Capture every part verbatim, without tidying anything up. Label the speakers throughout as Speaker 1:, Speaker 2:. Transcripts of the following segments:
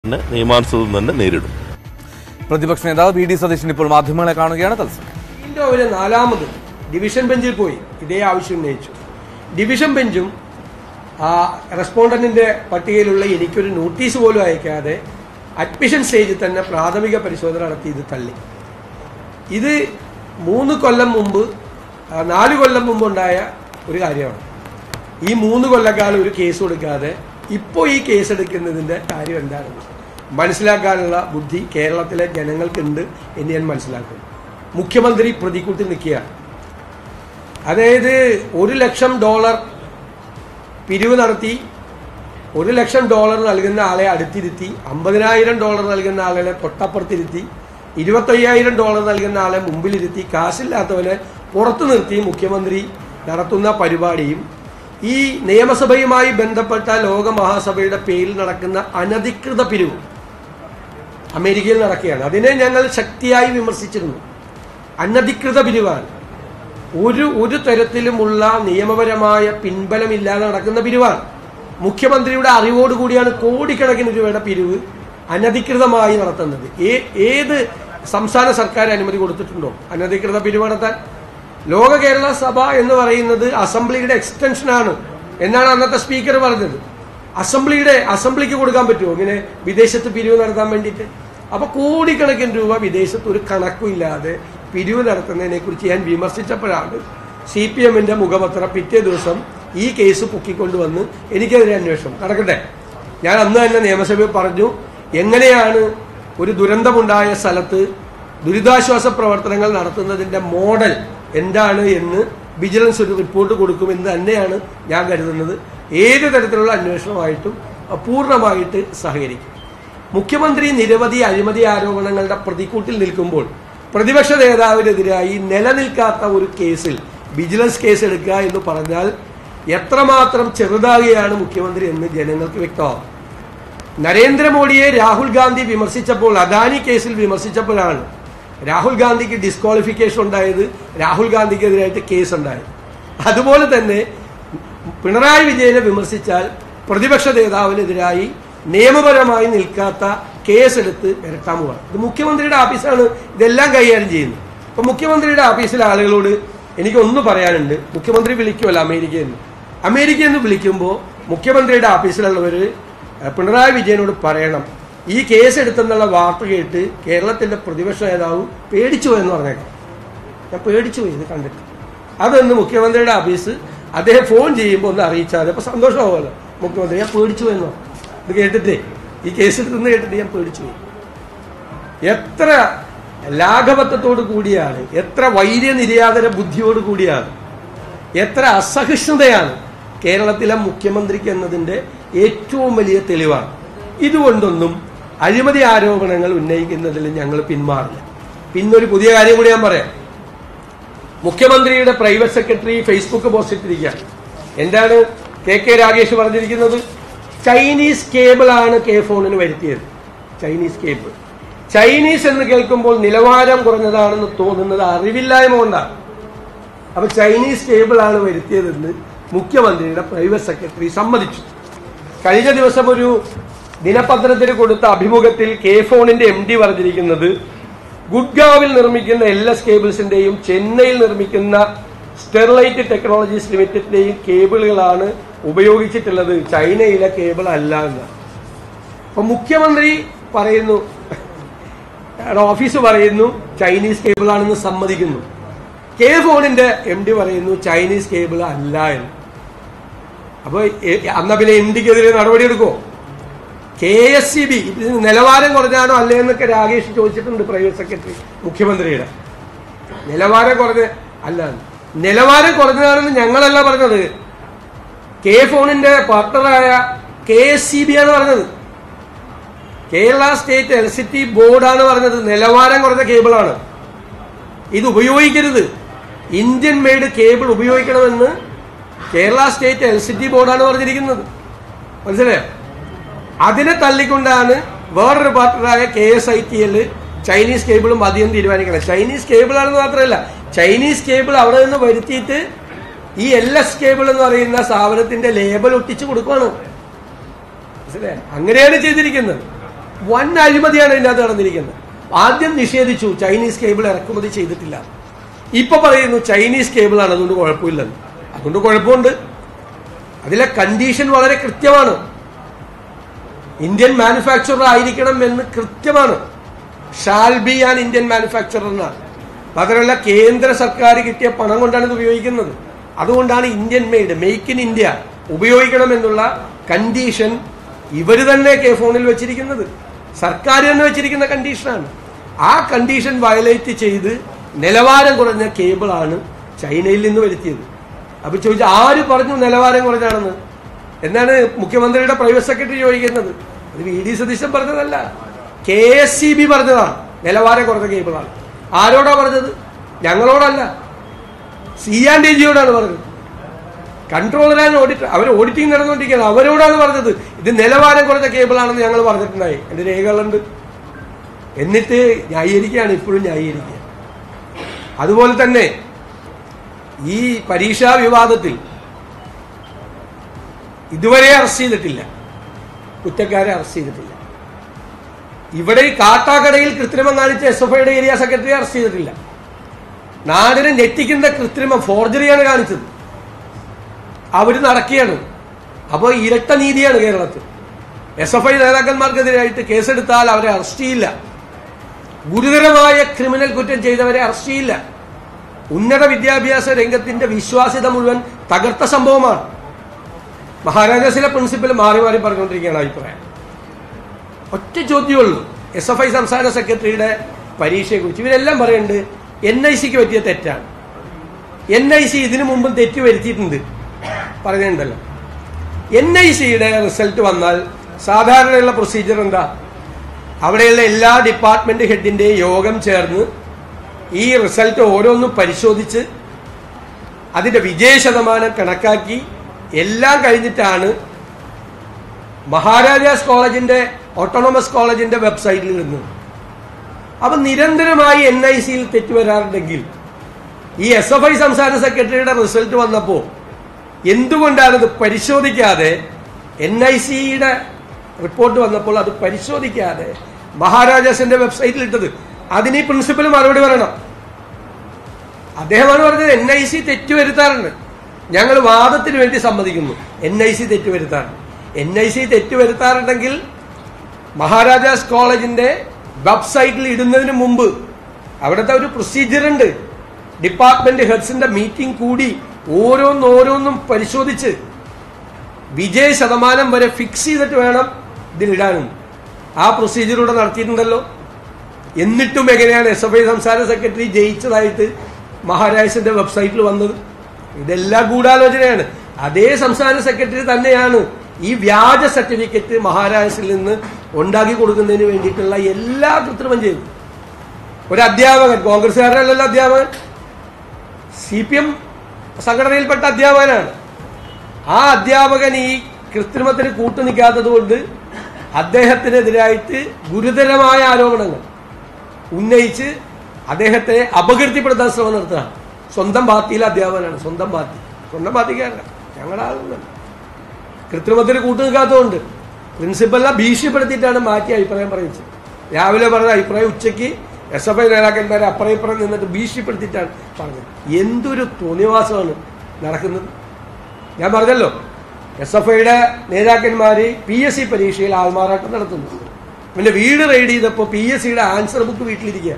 Speaker 1: നിയമാനുസൃതം തന്നെ നേരിടും.
Speaker 2: പ്രതിപക്ഷ നേതാവ് വി ഡി സതീശൻ ഇപ്പോൾ മാധ്യമങ്ങളെ കാണുകയാണ്. തത്സമയം
Speaker 3: വീണ്ടും അവര് നാലാമത് ഡിവിഷൻ ബെഞ്ചിൽ പോയി ഇതേ ആവശ്യം ഉന്നയിച്ചു. ഡിവിഷൻ ബെഞ്ചും ആ റെസ്പോണ്ടന്റിന്റെ പട്ടികയിലുള്ള എനിക്കൊരു നോട്ടീസ് പോലും അയക്കാതെ അഡ്മിഷൻ സ്റ്റേജിൽ തന്നെ പ്രാഥമിക പരിശോധന നടത്തി ഇത് തള്ളി. ഇത് മൂന്ന് കൊല്ലം മുമ്പ് നാല് കൊല്ലം മുമ്പുണ്ടായ ഒരു കാര്യമാണ്. ഈ മൂന്ന് കൊല്ലക്കാലം ഒരു കേസ് കൊടുക്കാതെ ഇപ്പോൾ ഈ കേസ് എടുക്കുന്നതിൻ്റെ കാര്യം എന്താണെന്ന് മനസ്സിലാക്കാനുള്ള ബുദ്ധി കേരളത്തിലെ ജനങ്ങൾക്കുണ്ട് എന്ന് ഞാൻ മനസ്സിലാക്കുന്നു. മുഖ്യമന്ത്രി പ്രതിക്കൂട്ടിൽ നിൽക്കുകയാണ്. അതായത് ഒരു ലക്ഷം ഡോളർ പിരിവ് നടത്തി ഒരു ലക്ഷം ഡോളർ നൽകുന്ന ആളെ അടുത്തിരുത്തി, അമ്പതിനായിരം ഡോളർ നൽകുന്ന ആളെ തൊട്ടപ്പുറത്തിരുത്തി, ഇരുപത്തയ്യായിരം ഡോളർ നൽകുന്ന ആളെ മുമ്പിലിരുത്തി, കാശില്ലാത്തവരെ പുറത്തു നിർത്തി മുഖ്യമന്ത്രി നടത്തുന്ന പരിപാടിയും ഈ നിയമസഭയുമായി ബന്ധപ്പെട്ട ലോക മഹാസഭയുടെ പേരിൽ നടക്കുന്ന അനധികൃത പിരിവ് അമേരിക്കയിൽ നടക്കുകയാണ്. അതിനെ ഞങ്ങൾ ശക്തിയായി വിമർശിച്ചിരുന്നു. അനധികൃത പിരിവാണ്. ഒരു ഒരു തരത്തിലുമുള്ള നിയമപരമായ പിൻബലമില്ലാതെ നടക്കുന്ന പിരിവാണ്. മുഖ്യമന്ത്രിയുടെ അറിവോടുകൂടിയാണ് കോടിക്കണക്കിന് രൂപയുടെ പിരിവ് അനധികൃതമായി നടത്തുന്നത്. ഏത് സംസ്ഥാന സർക്കാർ അനുമതി കൊടുത്തിട്ടുണ്ടോ അനധികൃത പിരിവ് നടത്താൻ? ലോക കേരള സഭ എന്ന് പറയുന്നത് അസംബ്ലിയുടെ എക്സ്റ്റൻഷനാണ് എന്നാണ് അന്നത്തെ സ്പീക്കർ പറഞ്ഞത്. അസംബ്ലിയുടെ അസംബ്ലിക്ക് കൊടുക്കാൻ പറ്റുമോ ഇങ്ങനെ വിദേശത്ത് പിരിവ് നടത്താൻ വേണ്ടിയിട്ട്? അപ്പൊ കോടിക്കണക്കിന് രൂപ വിദേശത്ത് ഒരു കണക്കുമില്ലാതെ പിരിവ് നടത്തുന്നതിനെ കുറിച്ച് ഞാൻ വിമർശിച്ചപ്പോഴാണ് സി പി എമ്മിന്റെ മുഖപത്രം പിറ്റേ ദിവസം ഈ കേസ് പൊക്കിക്കൊണ്ടുവന്ന് എനിക്കെതിരെ അന്വേഷണം നടക്കട്ടെ. ഞാൻ അന്ന് തന്നെ നിയമസഭയിൽ പറഞ്ഞു, എങ്ങനെയാണ് ഒരു ദുരന്തമുണ്ടായ സ്ഥലത്ത് ദുരിതാശ്വാസ പ്രവർത്തനങ്ങൾ നടത്തുന്നതിന്റെ മോഡൽ എന്താണ് എന്ന് വിജിലൻസ് ഒരു റിപ്പോർട്ട് കൊടുക്കുമെന്ന് തന്നെയാണ് ഞാൻ കരുതുന്നത്. ഏത് തരത്തിലുള്ള അന്വേഷണമായിട്ടും പൂർണ്ണമായിട്ട് സഹകരിക്കും. മുഖ്യമന്ത്രി നിരവധി അഴിമതി ആരോപണങ്ങളുടെ പ്രതിക്കൂട്ടിൽ നിൽക്കുമ്പോൾ പ്രതിപക്ഷ നേതാവിനെതിരായി നിലനിൽക്കാത്ത ഒരു കേസിൽ വിജിലൻസ് കേസ് എടുക്കുക എന്ന് പറഞ്ഞാൽ എത്രമാത്രം ചെറുതാകുകയാണ് മുഖ്യമന്ത്രി എന്ന് ജനങ്ങൾക്ക് വ്യക്തമാകും. നരേന്ദ്രമോദിയെ രാഹുൽ ഗാന്ധി വിമർശിച്ചപ്പോൾ, അദാനി കേസിൽ വിമർശിച്ചപ്പോഴാണ് രാഹുൽ ഗാന്ധിക്ക് ഡിസ്ക്വാളിഫിക്കേഷൻ ഉണ്ടായത്, രാഹുൽ ഗാന്ധിക്കെതിരായിട്ട് കേസ് ഉണ്ടായത്. അതുപോലെ തന്നെ പിണറായി വിജയനെ വിമർശിച്ചാൽ പ്രതിപക്ഷ നേതാവിനെതിരായി നിയമപരമായി നിൽക്കാത്ത കേസെടുത്ത് വരട്ടാൻ പോവാണ്. ഇത് മുഖ്യമന്ത്രിയുടെ ഓഫീസാണ് ഇതെല്ലാം കൈകാര്യം ചെയ്യുന്നത്. അപ്പൊ മുഖ്യമന്ത്രിയുടെ ഓഫീസിലെ ആളുകളോട് എനിക്കൊന്ന് പറയാനുണ്ട്. മുഖ്യമന്ത്രി വിളിക്കുമല്ലോ അമേരിക്കയിൽ നിന്ന്. അമേരിക്കയിൽ നിന്ന് വിളിക്കുമ്പോൾ മുഖ്യമന്ത്രിയുടെ ഓഫീസിലുള്ളവർ പിണറായി വിജയനോട് പറയണം, ഈ കേസ് എടുത്തെന്നുള്ള വാർത്ത കേട്ട് കേരളത്തിന്റെ പ്രതിപക്ഷ നേതാവ് പേടിച്ചു പോയെന്ന് പറഞ്ഞേക്കാം. ഞാൻ പേടിച്ചു പോയി ഇത് കണ്ടിട്ട്. അതൊന്ന് മുഖ്യമന്ത്രിയുടെ ഓഫീസ് അദ്ദേഹം ഫോൺ ചെയ്യുമ്പോൾ ഒന്ന് അറിയിച്ചാൽ അപ്പൊ സന്തോഷമാവുമല്ലോ. മുഖ്യമന്ത്രി ഞാൻ പേടിച്ചു പോയെന്നോ ഇത് കേട്ടിട്ടേ, ഈ കേസ് എടുത്തെന്ന് കേട്ടിട്ട് ഞാൻ പേടിച്ചു പോയി. എത്ര ലാഘവത്വത്തോടു കൂടിയാണ്, എത്ര വൈര്യനിര്യാതന ബുദ്ധിയോട് കൂടിയാണ്, എത്ര അസഹിഷ്ണുതയാണ് കേരളത്തിലെ മുഖ്യമന്ത്രിക്ക് എന്നതിന്റെ ഏറ്റവും വലിയ തെളിവാണ്. ഇതുകൊണ്ടൊന്നും അഴിമതി ആരോപണങ്ങൾ ഉന്നയിക്കുന്നതിൽ ഞങ്ങൾ പിന്മാറില്ല. പിന്നൊരു പുതിയ കാര്യം കൂടി ഞാൻ പറയാം. മുഖ്യമന്ത്രിയുടെ പ്രൈവറ്റ് സെക്രട്ടറി ഫേസ്ബുക്ക് പോസ്റ്റ് ഇട്ടിരിക്കുകയാണ്. എന്താണ് കെ കെ രാഗേഷ് പറഞ്ഞിരിക്കുന്നത്? ചൈനീസ് കേബിൾ ആണ് കെ ഫോണിന് വരുത്തിയത്. Chinese cable. ചൈനീസ് എന്ന് കേൾക്കുമ്പോൾ നിലവാരം കുറഞ്ഞതാണെന്ന് തോന്നുന്നത് അറിവില്ലായ്മ കൊണ്ടാണ്. അപ്പൊ ചൈനീസ് കേബിൾ ആണ് വരുത്തിയതെന്ന് മുഖ്യമന്ത്രിയുടെ പ്രൈവറ്റ് സെക്രട്ടറി സമ്മതിച്ചു. കഴിഞ്ഞ ദിവസം ഒരു ദിനപത്രത്തിന് കൊടുത്ത അഭിമുഖത്തിൽ കെ ഫോണിന്റെ എം ഡി പറഞ്ഞിരിക്കുന്നത്, ഗുഡ്ഗാവിൽ നിർമ്മിക്കുന്ന എൽ എസ് കേബിൾസിന്റെയും ചെന്നൈയിൽ നിർമ്മിക്കുന്ന സ്റ്റെർലൈറ്റ് ടെക്നോളജീസ് ലിമിറ്റഡിന്റെയും കേബിളുകളാണ് ഉപയോഗിച്ചിട്ടുള്ളത്, ചൈനയിലെ കേബിൾ അല്ല എന്ന്. അപ്പൊ മുഖ്യമന്ത്രി പറയുന്നു, ഓഫീസ് പറയുന്നു ചൈനീസ് കേബിൾ ആണെന്ന് സമ്മതിക്കുന്നു. കെ ഫോണിന്റെ എം ഡി പറയുന്നു ചൈനീസ് കേബിൾ അല്ല എന്ന്. അപ്പൊ അന്ന പിന്നെ എം ഡിക്കെതിരെ നടപടിയെടുക്കുമോ? കെ എസ് സി ബി നിലവാരം കുറഞ്ഞാണോ അല്ലേ എന്നൊക്കെ രാഗേഷ് ചോദിച്ചിട്ടുണ്ട് പ്രൈവറ്റ് സെക്രട്ടറി മുഖ്യമന്ത്രിയുടെ. നിലവാരം കുറഞ്ഞ അല്ല, നിലവാരം കുറഞ്ഞതാണെന്ന് ഞങ്ങളല്ല പറഞ്ഞത്. കെ ഫോണിന്റെ പാർട്ണറായ കെ എസ് സി ബി ആണ് പറഞ്ഞത്. കേരള സ്റ്റേറ്റ് ഇലക്ട്രിസിറ്റി ബോർഡാണ് പറഞ്ഞത് നിലവാരം കുറഞ്ഞ കേബിളാണ്, ഇത് ഉപയോഗിക്കരുത്, ഇന്ത്യൻ മെയ്ഡ് കേബിൾ ഉപയോഗിക്കണമെന്ന് കേരള സ്റ്റേറ്റ് ഇലക്ട്രിസിറ്റി ബോർഡാണ് പറഞ്ഞിരിക്കുന്നത്. മനസ്സിലായോ? അതിനെ തള്ളിക്കൊണ്ടാണ് വേറൊരു പാർട്ണറായ K S I T L Chinese കേബിളും മതിയെന്ന് തീരുമാനിക്കണം. ചൈനീസ് കേബിൾ ആണെന്ന് മാത്രമല്ല, ചൈനീസ് കേബിൾ അവിടെ നിന്ന് വരുത്തിയിട്ട് ഈ എൽ എസ് കേബിൾ എന്ന് പറയുന്ന സ്ഥാപനത്തിന്റെ ലേബൽ ഒട്ടിച്ചു കൊടുക്കുകയാണ്. മനസ്സിലായോ? അങ്ങനെയാണ് ചെയ്തിരിക്കുന്നത്. വൻ അഴിമതിയാണ് ഇതിനകത്ത് നടന്നിരിക്കുന്നത്. ആദ്യം നിഷേധിച്ചു ചൈനീസ് കേബിൾ ഇറക്കുമതി ചെയ്തിട്ടില്ല. ഇപ്പൊ പറയുന്നു ചൈനീസ് കേബിൾ ആണ്, അതുകൊണ്ട് കുഴപ്പമില്ലെന്ന്. അതുകൊണ്ട് കുഴപ്പമുണ്ട്. അതിലെ കണ്ടീഷൻ വളരെ കൃത്യമാണ്. ഇന്ത്യൻ മാനുഫാക്ചറർ ആയിരിക്കണം എന്ന് കൃത്യമാണ്. Shall be an Indian manufacturer എന്നാണ്. മാത്രമല്ല കേന്ദ്ര സർക്കാർ കിട്ടിയ പണം കൊണ്ടാണ് ഇത് ഉപയോഗിക്കുന്നത്. അതുകൊണ്ടാണ് Indian made, make in India ഉപയോഗിക്കണം എന്നുള്ള കണ്ടീഷൻ ഇവര് തന്നെ കെ ഫോണിൽ വെച്ചിരിക്കുന്നത്, സർക്കാർ തന്നെ വെച്ചിരിക്കുന്ന കണ്ടീഷനാണ്. ആ കണ്ടീഷൻ വയലേറ്റ് ചെയ്ത് നിലവാരം കുറഞ്ഞ കേബിളാണ് ചൈനയിൽ നിന്ന് വരുത്തിയത്. അപ്പൊ ചോദിച്ചാൽ ആര് പറഞ്ഞു നിലവാരം കുറഞ്ഞാണെന്ന്? എന്നാണ് മുഖ്യമന്ത്രിയുടെ പ്രൈവറ്റ് സെക്രട്ടറി ചോദിക്കുന്നത്. അത് വി ഡി സതീശൻ പറഞ്ഞതല്ല, കെ എസ് സി ബി പറഞ്ഞതാണ് നിലവാരം കുറഞ്ഞ കേബിളാണ്. ആരോടാ പറഞ്ഞത്? ഞങ്ങളോടല്ല, സി ആൻഡ് ഡി ജിയോടാണ് പറഞ്ഞത്. കൺട്രോളർ ആൻഡ് ഓഡിറ്റർ, അവർ ഓഡിറ്റിംഗ് നടന്നുകൊണ്ടിരിക്കുകയാണ്, അവരോടാണ് പറഞ്ഞത് ഇത് നിലവാരം കുറഞ്ഞ കേബിളാണെന്ന് ഞങ്ങൾ പറഞ്ഞിട്ടുണ്ടായി, എന്റെ രേഖകളുണ്ട്. എന്നിട്ട് ന്യായീകരിക്കുകയാണ്, ഇപ്പോഴും ന്യായീകരിക്കുക. അതുപോലെ തന്നെ ഈ പരീക്ഷാ വിവാദത്തിൽ ഇതുവരെ അറസ്റ്റ് ചെയ്തിട്ടില്ല, കുറ്റക്കാരെ അറസ്റ്റ് ചെയ്തിട്ടില്ല. ഇവിടെ ഈ കാട്ടാക്കടയിൽ കൃത്രിമം കാണിച്ച എസ് എഫ് ഐയുടെ ഏരിയ സെക്രട്ടറി അറസ്റ്റ് ചെയ്തിട്ടില്ല. നാടിനെ ഞെട്ടിക്കുന്ന കൃത്രിമം ഫോർജറിയാണ് കാണിച്ചത്, അവര് നടക്കുകയാണ്. അപ്പോൾ ഇരട്ട നീതിയാണ് കേരളത്തിൽ. എസ് എഫ് ഐ നേതാക്കന്മാർക്കെതിരായിട്ട് കേസെടുത്താൽ അവരെ അറസ്റ്റ് ചെയ്യില്ല, ഗുരുതരമായ ക്രിമിനൽ കുറ്റം ചെയ്തവരെ അറസ്റ്റ് ചെയ്യില്ല. ഉന്നത വിദ്യാഭ്യാസ രംഗത്തിന്റെ വിശ്വാസ്യത മുഴുവൻ തകർത്ത സംഭവമാണ്. മഹാരാജാസിലെ പ്രിൻസിപ്പൽ മാറി മാറി പറഞ്ഞുകൊണ്ടിരിക്കുകയാണ് അഭിപ്രായം. ഒറ്റ ചോദ്യമുള്ളൂ എസ് എഫ് ഐ സംസ്ഥാന സെക്രട്ടറിയുടെ പരീക്ഷയെക്കുറിച്ച്. ഇവരെല്ലാം പറയുന്നുണ്ട് എൻ ഐ സിക്ക് പറ്റിയ തെറ്റാണ്, എൻ ഐ സി ഇതിനു മുമ്പും തെറ്റ് വരുത്തിയിട്ടുണ്ട് പറയുന്നുണ്ടല്ലോ. എൻ ഐ സിയുടെ റിസൾട്ട് വന്നാൽ സാധാരണയുള്ള പ്രൊസീജിയർ എന്താ? അവിടെയുള്ള എല്ലാ ഡിപ്പാർട്ട്മെന്റ് ഹെഡിന്റെ യോഗം ചേർന്ന് ഈ റിസൾട്ട് ഓരോന്നും പരിശോധിച്ച് അതിന്റെ വിജയ ശതമാനം കണക്കാക്കി എല്ലാം കഴിഞ്ഞിട്ടാണ് മഹാരാജാസ് കോളേജിന്റെ ഓട്ടോണമസ് കോളേജിന്റെ വെബ്സൈറ്റിൽ ഇടുന്നത്. അപ്പൊ നിരന്തരമായി എൻ ഐ സിയിൽ തെറ്റ് വരാറുണ്ടെങ്കിൽ ഈ എസ് എഫ് ഐ സംസ്ഥാന സെക്രട്ടറിയുടെ റിസൾട്ട് വന്നപ്പോ എന്തുകൊണ്ടാണ് ഇത് പരിശോധിക്കാതെ, എൻ ഐ സിയുടെ റിപ്പോർട്ട് വന്നപ്പോൾ അത് പരിശോധിക്കാതെ മഹാരാജാസിന്റെ വെബ്സൈറ്റിൽ ഇട്ടത്? അതിന് ഈ പ്രിൻസിപ്പൽ മറുപടി പറയണം. അദ്ദേഹമാണ് പറഞ്ഞത് എൻ ഐ സി തെറ്റ് വരുത്താറുണ്ട്. ഞങ്ങൾ വാദത്തിന് വേണ്ടി സമ്മതിക്കുന്നു, എൻ ഐ സി തെറ്റ് വരുത്താറുണ്ട്. എൻ ഐ സി തെറ്റ് വരുത്താറുണ്ടെങ്കിൽ മഹാരാജാസ് കോളേജിന്റെ വെബ്സൈറ്റിൽ ഇടുന്നതിന് മുമ്പ് അവിടുത്തെ ഒരു പ്രൊസീജിയർ ഉണ്ട്. ഡിപ്പാർട്ട്മെന്റ് ഹെഡ്സിന്റെ മീറ്റിംഗ് കൂടി ഓരോന്നോരോന്നും പരിശോധിച്ച് വിജയ ശതമാനം വരെ ഫിക്സ് ചെയ്തിട്ട് വേണം ഇതിലിടാനും. ആ പ്രൊസീജിയറൂടെ നടത്തിയിട്ടുണ്ടല്ലോ. എന്നിട്ടും എങ്ങനെയാണ് എസ് എഫ് ഐ സംസ്ഥാന സെക്രട്ടറി ജയിച്ചതായിട്ട് മഹാരാജാസിന്റെ വെബ്സൈറ്റിൽ വന്നത്? ഇതെല്ലാം ഗൂഢാലോചനയാണ്. അതേ സംസ്ഥാന സെക്രട്ടറി തന്നെയാണ് ഈ വ്യാജ സർട്ടിഫിക്കറ്റ് മഹാരാജാസിൽ നിന്ന് ഉണ്ടാക്കി കൊടുക്കുന്നതിന് വേണ്ടിയിട്ടുള്ള എല്ലാ കൃത്രിമം ചെയ്തു. ഒരു അധ്യാപകൻ, കോൺഗ്രസ്സുകാരനല്ലല്ലോ അധ്യാപകൻ, സി പി എം സംഘടനയിൽപ്പെട്ട അധ്യാപകനാണ്. ആ അധ്യാപകൻ ഈ കൃത്രിമത്തിന് കൂട്ടുനിൽക്കാത്തത് കൊണ്ട് അദ്ദേഹത്തിനെതിരായിട്ട് ഗുരുതരമായ ആരോപണങ്ങൾ ഉന്നയിച്ച് അദ്ദേഹത്തെ അപകീർത്തിപ്പെടുത്താൻ ശ്രമം നടത്തുകയാണ്. സ്വന്തം പാർട്ടിയിലെ അധ്യാപകനാണ്, സ്വന്തം പാർട്ടി, സ്വന്തം പാർട്ടിക്കാരല്ല, ഞങ്ങളുടെ ആളുകളല്ല. കൃത്രിമത്തിന് കൂട്ടുനിൽക്കാത്തതുകൊണ്ട് പ്രിൻസിപ്പലിനെ ഭീഷണിപ്പെടുത്തിയിട്ടാണ് മാറ്റി അഭിപ്രായം പറയുന്നത്. രാവിലെ പറഞ്ഞ അഭിപ്രായം ഉച്ചയ്ക്ക് എസ് എഫ് ഐ നേതാക്കന്മാരെ അപ്പുറം ഇപ്പുറം നിന്നിട്ട് ഭീഷണിപ്പെടുത്തിയിട്ടാണ് പറഞ്ഞത്. എന്തൊരു തോന്നിവാസമാണ് നടക്കുന്നത്. ഞാൻ പറഞ്ഞല്ലോ, എസ് എഫ് ഐയുടെ നേതാക്കന്മാര് പി എസ് സി പരീക്ഷയിൽ ആൾമാറാട്ടം നടത്തുന്നു. പിന്നെ വീട് റെയ്ഡ് ചെയ്തപ്പോൾ പി എസ് സിയുടെ ആൻസർ ബുക്ക് വീട്ടിലിരിക്കുക.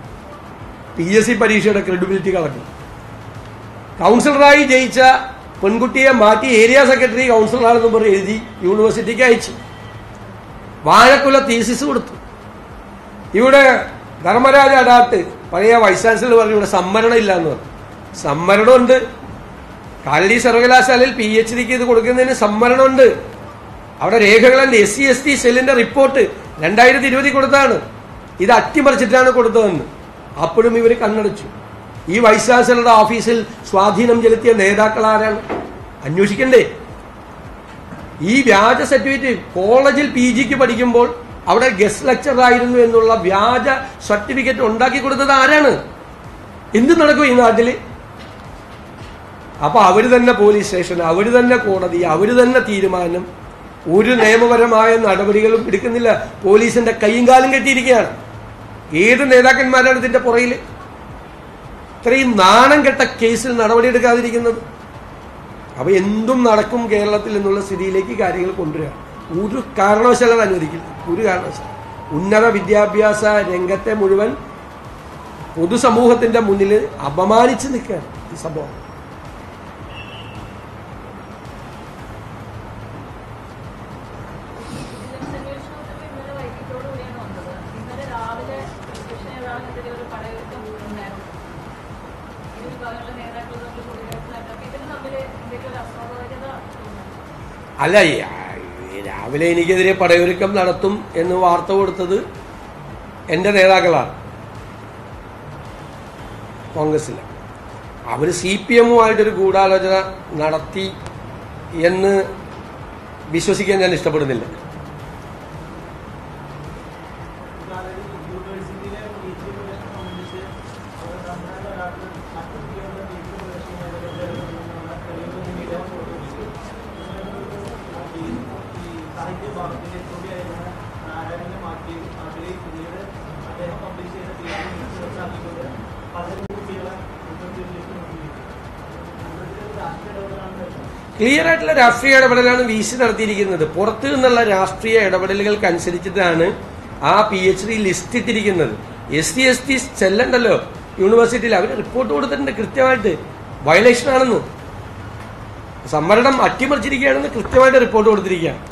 Speaker 3: പി എസ് സി പരീക്ഷയുടെ ക്രെഡിബിലിറ്റി കളഞ്ഞു. കൗൺസിലറായി ജയിച്ച പെൺകുട്ടിയെ മാറ്റി ഏരിയ സെക്രട്ടറി കൗൺസിലറാണെന്ന് പറഞ്ഞ് എഴുതി യൂണിവേഴ്സിറ്റിക്ക് അയച്ചു. വാഴക്കുല തീസിസ് കൊടുത്തു. ഇവിടെ ധർമ്മരാജ അഡാട്ട് പഴയ വൈസ് ചാൻസലർ പറഞ്ഞു ഇവിടെ സംവരണം ഇല്ല എന്ന് പറഞ്ഞു. സംവരണമുണ്ട്. കാലടി സർവകലാശാലയിൽ പി എച്ച് ഡിക്ക് ഇത് കൊടുക്കുന്നതിന് സംവരണമുണ്ട്. അവിടെ രേഖകളുണ്ട്. എസ് സി എസ് ടി സെല്ലിന്റെ റിപ്പോർട്ട് രണ്ടായിരത്തി ഇരുപതിൽ കൊടുത്താണ്. ഇത് അട്ടിമറിച്ചിട്ടാണ് കൊടുത്തതെന്ന്. അപ്പോഴും ഇവർ കണ്ണടച്ചു. ഈ വൈസ് ചാൻസലറുടെ ഓഫീസിൽ സ്വാധീനം ചെലുത്തിയ നേതാക്കൾ ആരാണ്? അന്വേഷിക്കണ്ടേ? ഈ വ്യാജ സർട്ടിഫിക്കറ്റ് കോളേജിൽ പി ജിക്ക് പഠിക്കുമ്പോൾ അവിടെ ഗസ്റ്റ് ലെക്ചറർ ആയിരുന്നു എന്നുള്ള വ്യാജ സർട്ടിഫിക്കറ്റ് ഉണ്ടാക്കി കൊടുത്തത് ആരാണ്? എന്ത് നടക്കും ഈ നാട്ടില്? അപ്പൊ അവര് തന്നെ പോലീസ് സ്റ്റേഷൻ, അവര് തന്നെ കോടതി, അവര് തന്നെ തീരുമാനം. ഒരു നിയമപരമായ നടപടികളും എടുക്കുന്നില്ല. പോലീസിന്റെ കൈയും കാലും കെട്ടിയിരിക്കുകയാണ്. ഏത് നേതാക്കന്മാരാണ് ഇതിന്റെ പുറയിൽ ഇത്രയും നാണം കെട്ട കേസിൽ നടപടിയെടുക്കാതിരിക്കുന്നത്? അപ്പൊ എന്തും നടക്കും കേരളത്തിൽ എന്നുള്ള സ്ഥിതിയിലേക്ക് കാര്യങ്ങൾ കൊണ്ടുവരിക ഒരു കാരണവശാലും അനുവദിക്കില്ല. ഒരു കാരണവശാലും ഉന്നത വിദ്യാഭ്യാസ രംഗത്തെ മുഴുവൻ പൊതുസമൂഹത്തിന്റെ മുന്നിൽ അപമാനിച്ച് നിൽക്കുകയാണ് ഈ സംഭവം. അല്ല, രാവിലെ എനിക്കെതിരെ പടയൊരുക്കം നടത്തും എന്ന് വാർത്ത കൊടുത്തത് എൻ്റെ നേതാക്കളാണ്, കോൺഗ്രസിലെ. അവർ സി പി എമ്മുമായിട്ടൊരു ഗൂഢാലോചന നടത്തി എന്ന് വിശ്വസിക്കാൻ ഞാൻ ഇഷ്ടപ്പെടുന്നില്ല. ക്ലിയർ ആയിട്ടുള്ള രാഷ്ട്രീയ ഇടപെടലാണ് വി സി നടത്തിയിരിക്കുന്നത്. പുറത്തു നിന്നുള്ള രാഷ്ട്രീയ ഇടപെടലുകൾക്കനുസരിച്ചിട്ടാണ് ആ പി എച്ച് ഡി ലിസ്റ്റ് ഇട്ടിരിക്കുന്നത്. എസ് സി എസ് ടി ചെല്ലണ്ടല്ലോ യൂണിവേഴ്സിറ്റിയിൽ, അവർ റിപ്പോർട്ട് കൊടുത്തിട്ടുണ്ട് കൃത്യമായിട്ട് വയലേഷൻ ആണെന്ന്, സംവരണം അട്ടിമറിച്ചിരിക്കുകയാണെന്ന് കൃത്യമായിട്ട് റിപ്പോർട്ട് കൊടുത്തിരിക്കുകയാണ്.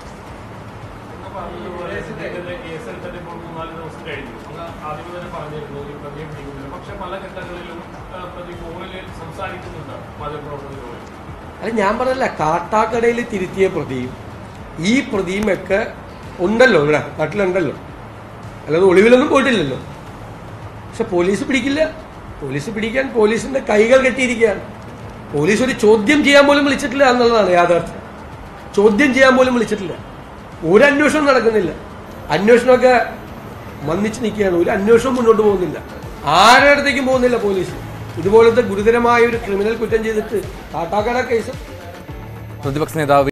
Speaker 3: അത് ഞാൻ പറഞ്ഞല്ല, കാട്ടാക്കടയിൽ തിരുത്തിയ പ്രതിയും ഈ പ്രതിയും ഒക്കെ ഉണ്ടല്ലോ, ഇവിടെ നാട്ടിലുണ്ടല്ലോ, അല്ലാതെ ഒളിവിലൊന്നും പോയിട്ടില്ലല്ലോ. പക്ഷെ പോലീസ് പിടിക്കില്ല. പോലീസ് പിടിക്കാൻ പോലീസിന്റെ കൈകൾ കെട്ടിയിരിക്കുകയാണ്. പോലീസ് ഒരു ചോദ്യം ചെയ്യാൻ പോലും വിളിച്ചിട്ടില്ല എന്നുള്ളതാണ് യാഥാർത്ഥ്യം. ചോദ്യം ചെയ്യാൻ പോലും വിളിച്ചിട്ടില്ല. ഒരു അന്വേഷണം നടക്കുന്നില്ല. അന്വേഷണമൊക്കെ മന്ദിച്ച് നിൽക്കുകയാണ്. ഒരു അന്വേഷണം മുന്നോട്ട് പോകുന്നില്ല. ആരുടെ അടുത്തേക്കും പോകുന്നില്ല പോലീസ്. ഇതുപോലത്തെ ഗുരുതരമായ ഒരു ക്രിമിനൽ കുറ്റം ചെയ്തിട്ട് കാട്ടാക്കട കേസ്
Speaker 2: പ്രതിപക്ഷ നേതാവ്